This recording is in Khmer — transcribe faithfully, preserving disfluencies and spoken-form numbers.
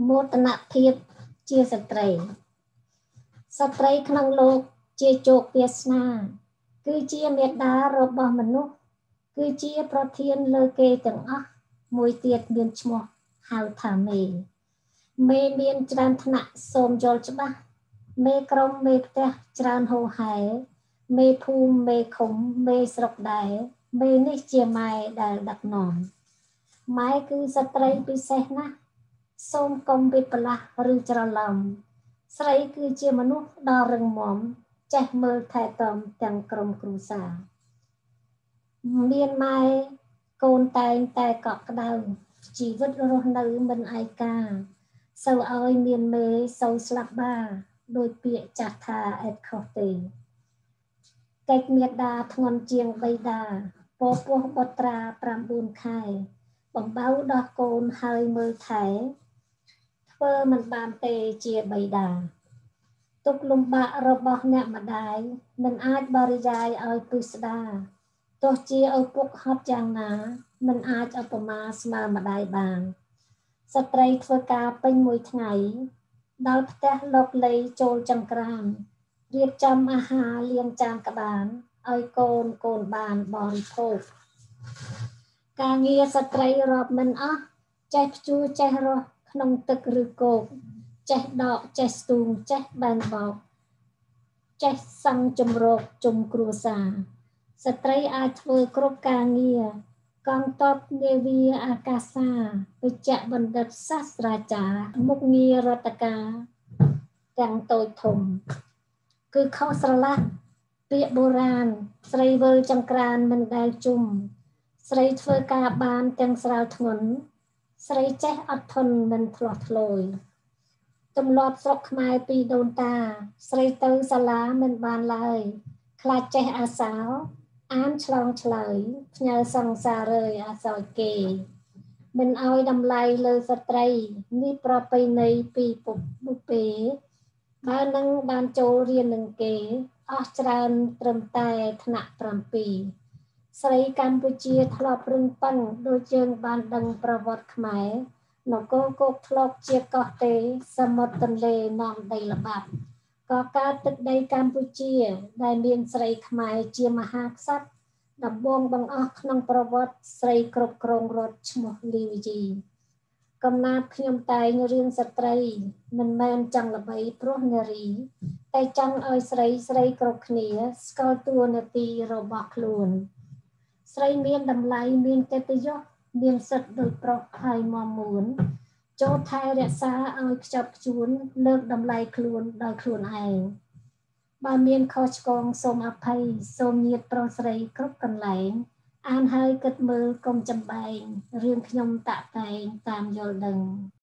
មោទនភាពជាស្ត្រីស្ត្រីក្នុងលោកជាជោគវាសនាគឺជាមេដារបស់មនុស្សគឺជាប្រធានលើគេទាំងអស់មួយទៀតមានឈ្មោះហៅថាមេមេមានច្រើនថ្នាក់សូមយល់ច្បាស់មេក្រុមមេផ្ទះច្រើនហូហែមេភូមិមេឃុំមេស្រុកដែរមេនេះជាម៉ែដែលដឹកនាំម៉ែគឺស្ត្រីពិសេសណាស់សូមកុំវិបលាស់ឬច្រឡំស្រីគឺជាមនុស្សដ៏រឹងមាំចេះមើលថែទាំទាំងក្រុមគ្រួសារមានម៉ែកូនតែងតែកក់ក្ដៅជីវិតរស់នៅមិនឯកាសូវឲ្យមានមេសូវស្លាប់បាដោយពាក្យចាស់ថាអេតខុសទេកិច្ចមេដាធ្ងន់ជាងបៃតាពពោះបុត្រាប្រាំបួនខែបំបៅដោះកូនហើយមើលថែធ្វើមិនបានទេជាបៃតាទុកលំបាករបស់អ្នកម្ដាយមិនអាចបរិយាយឲ្យពិស្ដាទោះជាឪពុកហត់យ៉ាងណាមិនអាចឧបមាស្មើម្ដាយបានស្ត្រីធ្វើការពេញមួយថ្ងៃដល់ផ្ទះលោកលីចូលចង្ក្រានរៀបចំអាហារលាងចានក្បានឲ្យកូនកូនបានបរិភោគការងារស្ត្រីរាប់មិនអស់ចេះភ្ជួរចេះរស់ក្នុងទឹកឬគោកចេះដកចេះស្ទូងចេះបែនបោកចេះសង់ជំរកជុំគ្រួសារស្ត្រីអាចធ្វើគ្រប់ការងារកងទ័ពនាវាអាកាសាវិជ្ជបណ្ឌិតសាស្ត្រាចារ្យមុខងាររដ្ឋការទាំងតូចធំគឺខុសស្រឡះពាក្យបុរាណស្រីវិលចង្ក្រានមិនដែលជុំស្រីធ្វើការបានទាំងស្រាលធ្ងន់ស្រីចេះអត់ធន់មិនធ្លាស់ធ្លោយទម្លាប់ស្រុកខ្មែរពីដូនតាស្រីទៅសាលាមិនបានឡើយខ្លាចចេះអាសោអានឆ្លងឆ្លើយផ្ញើសង្សាររើយអាសោយគេមិនឲ្យតម្លៃលើស្ត្រីនេះប្រពៃណីពីពុកពេបើនឹងបានចូលរៀននឹងគេអស់ច្រើនត្រឹមតែថ្នាក់ប្រាំពីរស្រីកម្ពុជាធ្លាប់រឹងប៉ឹងដូចយើងបានដឹងប្រវត្តិខ្មែរនគរគោកធ្លាប់ជាកោះទេសមុទ្រទន្លេនាំដីល្បាប់ក៏កើតទឹកដីកម្ពុជាដែលមានស្រីខ្មែរជាមហាក្សត្រដំបងបង្អស់ក្នុងប្រវត្តិស្រីគ្រប់គ្រងរដ្ឋឈ្មោះលីវជីកំណាព្យខ្ញុំតែងរឿងស្ត្រីមិនមែនចង់ល្បីព្រោះនារីតែចង់ឲ្យស្រីស្រីគ្រប់គ្នាស្គាល់តួនាទីរបស់ខ្លួនស្រីមានតម្លៃមានកិត្តិយសមានសិទ្ធិដូចប្រុសហើយមាំមួនចូលថែរក្សាឲ្យខ្ជាប់ខ្ជួនលើកតម្លៃខ្លួនដោយខ្លួនឯងបើមានខុសឆ្គងសូមអភ័យសូមញាតិប្រុសស្រីគ្រប់កន្លែងអានហើយគិតមើលកុំចំបែងរឿងខ្ញុំតាក់តែងតាមយល់ដឹង